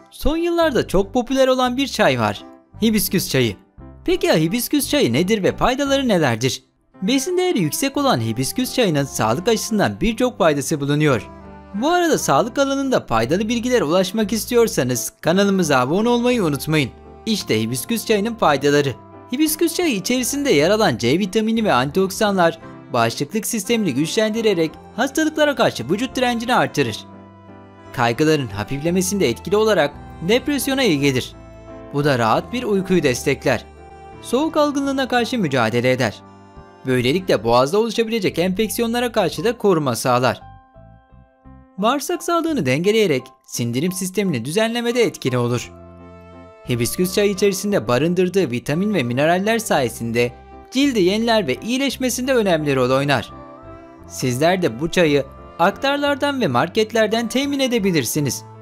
Son yıllarda çok popüler olan bir çay var. Hibisküs çayı. Peki ya hibisküs çayı nedir ve faydaları nelerdir? Besin değeri yüksek olan hibisküs çayının sağlık açısından birçok faydası bulunuyor. Bu arada sağlık alanında faydalı bilgilere ulaşmak istiyorsanız kanalımıza abone olmayı unutmayın. İşte hibisküs çayının faydaları. Hibisküs çayı içerisinde yer alan C vitamini ve antioksidanlar bağışıklık sistemini güçlendirerek hastalıklara karşı vücut direncini artırır. Kaygıların hafiflemesinde etkili olarak depresyona iyi gelir. Bu da rahat bir uykuyu destekler. Soğuk algınlığına karşı mücadele eder. Böylelikle boğazda oluşabilecek enfeksiyonlara karşı da koruma sağlar. Bağırsak sağlığını dengeleyerek sindirim sistemini düzenlemede etkili olur. Hibisküs çayı içerisinde barındırdığı vitamin ve mineraller sayesinde cildi yeniler ve iyileşmesinde önemli rol oynar. Sizler de bu çayı aktarlardan ve marketlerden temin edebilirsiniz.